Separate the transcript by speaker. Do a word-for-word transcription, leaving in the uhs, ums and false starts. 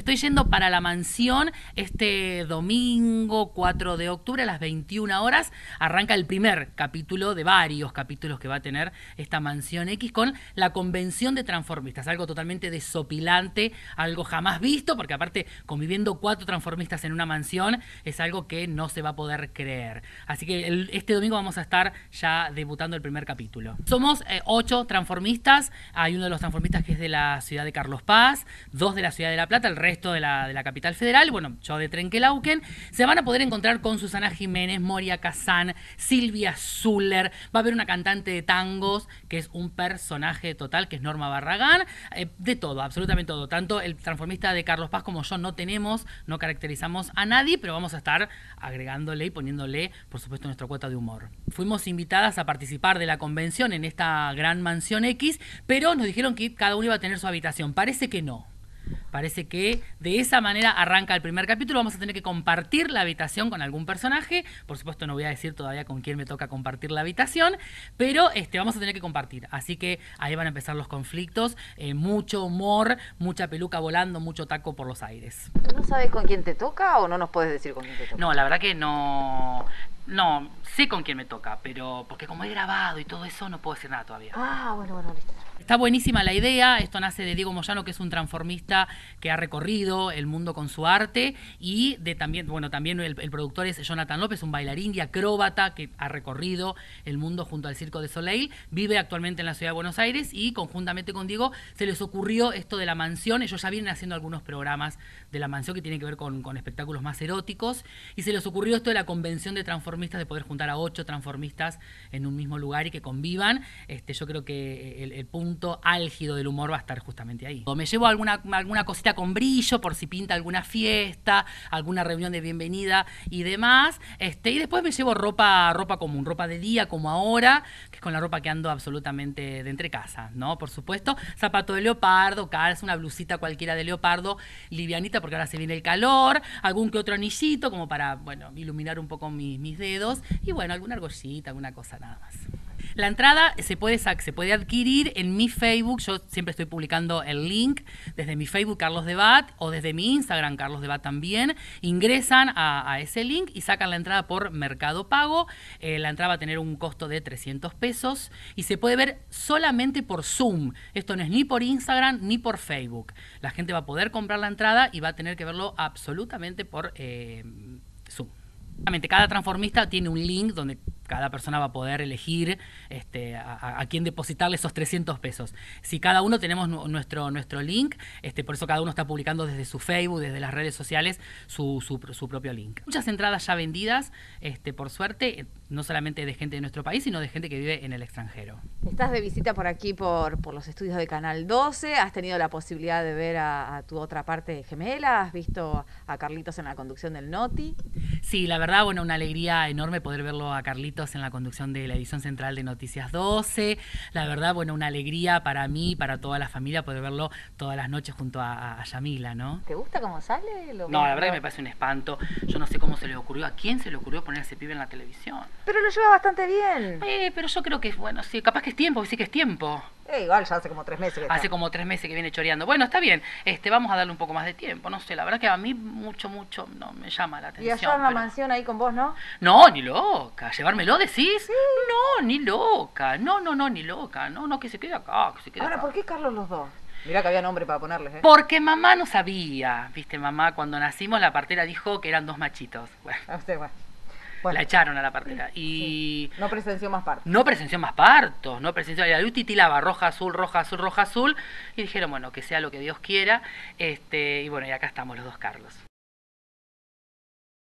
Speaker 1: estoy yendo para la mansión este domingo cuatro de octubre a las veintiuna horas. Arranca el primer capítulo de varios capítulos que va a tener esta Mansión X con la convención de transformistas. Algo totalmente desopilante, algo jamás visto, porque aparte conviviendo cuatro transformistas en una mansión es algo que no se va a poder creer. Así que el, este domingo vamos a estar ya debutando el primer capítulo. Somos eh, ocho transformistas. Hay uno de los transformistas que es de la ciudad de Carlos Paz, dos de la ciudad de La Plata, el resto de la, de la capital federal, bueno, yo de Trenquelauquen. Se van a poder encontrar con Susana Jiménez, Moria Kazan, Silvia Zuller, va a haber una cantante de tangos que es un personaje total, que es Norma Barragán, eh, de todo, absolutamente todo. Tanto el transformista de Carlos Paz como yo no tenemos, no caracterizamos a nadie, pero vamos a estar agregándole y poniéndole, por supuesto, nuestra cuota de humor. Fuimos invitadas a participar de la convención en esta gran Mansión X, pero nos dijeron que cada uno iba a tener su habitación. Parece que no. Parece que de esa manera arranca el primer capítulo. Vamos a tener que compartir la habitación con algún personaje. Por supuesto no voy a decir todavía con quién me toca compartir la habitación, pero este, vamos a tener que compartir. Así que ahí van a empezar los conflictos. Eh, mucho humor, mucha peluca volando, mucho taco por los aires.
Speaker 2: ¿No sabes con quién te toca o no nos puedes decir con quién te toca?
Speaker 1: No, la verdad que no... No, sé con quién me toca, pero porque como he grabado y todo eso no puedo decir nada todavía.
Speaker 2: Ah, bueno, bueno, listo.
Speaker 1: Está buenísima la idea. Esto nace de Diego Moyano, que es un transformista que ha recorrido el mundo con su arte, y de también, bueno, también el, el productor es Jonathan López, un bailarín y acróbata que ha recorrido el mundo junto al Circo de Soleil, vive actualmente en la ciudad de Buenos Aires, y conjuntamente con Diego se les ocurrió esto de la mansión. Ellos ya vienen haciendo algunos programas de la mansión que tienen que ver con, con espectáculos más eróticos, y se les ocurrió esto de la convención de transformistas, de poder juntar a ocho transformistas en un mismo lugar y que convivan. Este, yo creo que el, el punto álgido del humor va a estar justamente ahí. Me llevo alguna, alguna cosita con brillo por si pinta alguna fiesta, alguna reunión de bienvenida y demás. Este, y después me llevo ropa, ropa común, ropa de día como ahora, que es con la ropa que ando absolutamente de entre casa, ¿no? Por supuesto, zapato de leopardo, calza, una blusita cualquiera de leopardo, livianita porque ahora se viene el calor, algún que otro anillito como para, bueno, iluminar un poco mis, mis dedos, y bueno, alguna argollita, alguna cosa nada más. La entrada se puede, se puede adquirir en mi Facebook. Yo siempre estoy publicando el link desde mi Facebook, Carlos Debat, o desde mi Instagram, Carlos Debat también. Ingresan a, a ese link y sacan la entrada por Mercado Pago. Eh, la entrada va a tener un costo de trescientos pesos y se puede ver solamente por Zoom. Esto no es ni por Instagram ni por Facebook. La gente va a poder comprar la entrada y va a tener que verlo absolutamente por eh, Zoom. Cada transformista tiene un link donde cada persona va a poder elegir este, a, a quién depositarle esos trescientos pesos. Si cada uno tenemos nuestro, nuestro link, este, por eso cada uno está publicando desde su Facebook, desde las redes sociales, su, su, su propio link. Muchas entradas ya vendidas, este, por suerte, no solamente de gente de nuestro país, sino de gente que vive en el extranjero.
Speaker 2: Estás de visita por aquí, por, por los estudios de Canal doce. ¿Has tenido la posibilidad de ver a, a tu otra parte gemela? ¿Has visto a Carlitos en la conducción del Noti?
Speaker 1: Sí, la verdad, bueno, una alegría enorme poder verlo a Carlitos en la conducción de la edición central de Noticias doce. La verdad, bueno, una alegría para mí, para toda la familia, poder verlo todas las noches junto a, a Yamila, ¿no?
Speaker 2: ¿Te gusta cómo sale? Lo
Speaker 1: no, la verdad que me parece un espanto. Yo no sé cómo se le ocurrió, a quién se le ocurrió poner a ese pibe en la televisión.
Speaker 2: Pero lo lleva bastante bien.
Speaker 1: Eh, pero yo creo que, bueno, sí, capaz que es tiempo, sí que es tiempo.
Speaker 2: Eh, igual ya hace como tres meses que está.
Speaker 1: Hace como tres meses que viene choreando. Bueno, está bien, este, vamos a darle un poco más de tiempo. No sé, la verdad que a mí mucho, mucho no me llama la atención.
Speaker 2: ¿Y allá en la
Speaker 1: pero...
Speaker 2: mansión ahí con vos, no?
Speaker 1: No, ni loca. ¿Llevármelo, decís?
Speaker 2: Sí.
Speaker 1: No, ni loca. No, no, no, ni loca. No, no, que se quede acá, que se quede
Speaker 2: Ahora,
Speaker 1: acá.
Speaker 2: ¿por qué Carlos los dos? Mirá que había nombre para ponerles, ¿eh?
Speaker 1: Porque mamá no sabía. Viste, mamá, cuando nacimos la partera dijo que eran dos machitos. Bueno,
Speaker 2: A usted, bueno. Bueno.
Speaker 1: La echaron a la partera. Y
Speaker 2: sí. No presenció más partos.
Speaker 1: No presenció más partos. No presenció. La luz titilaba roja, azul, roja, azul, roja, azul. Y dijeron, bueno, que sea lo que Dios quiera. Este, y bueno, y acá estamos los dos Carlos.